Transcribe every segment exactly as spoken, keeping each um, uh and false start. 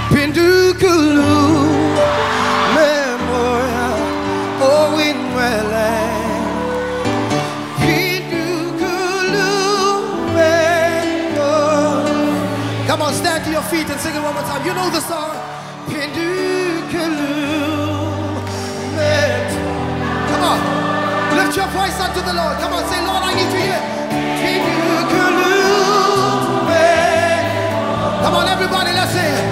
Pindukulu memoria Owen Wele Pindukulu memoria. Come on, stand to your feet and sing it one more time. You know the song. Pindukulu memoria. Come on, lift your voice unto the Lord. Come on, say, Lord, I need to hear. Pindukulu memoria. Come on, everybody, let's sing it.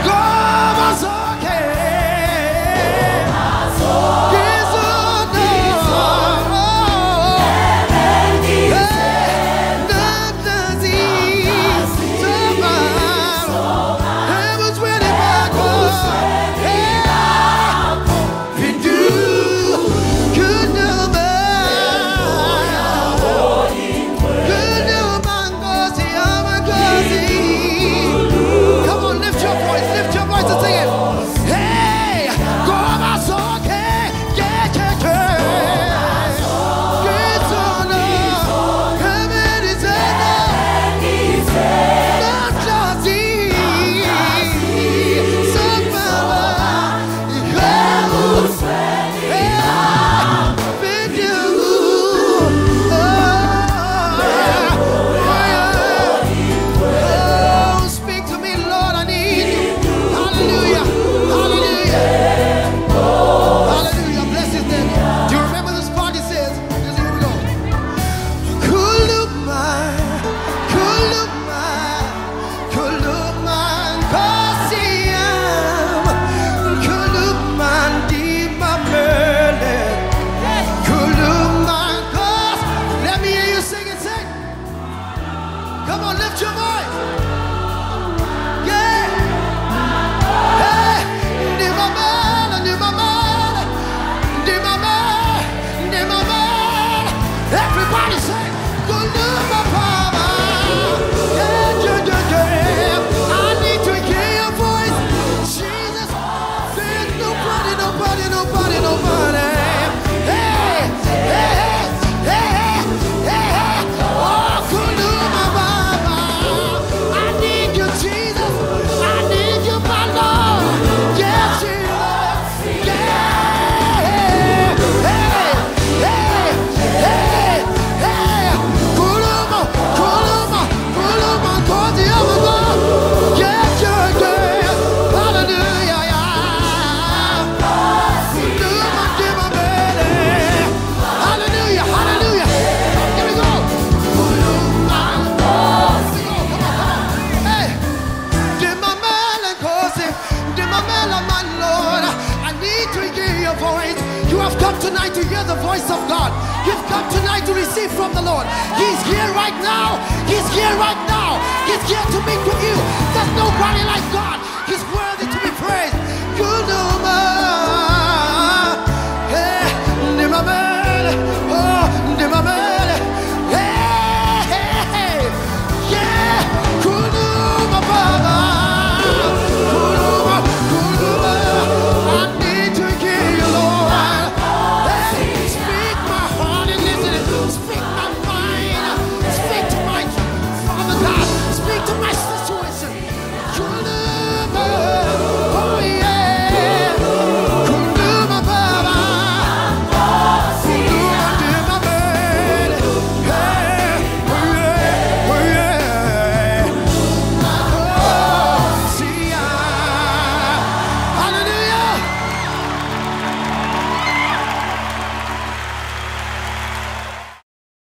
Tonight to hear the voice of God. You've come tonight to receive from the Lord. He's here right now. He's here right now. He's here to meet with you. There's nobody like God. He's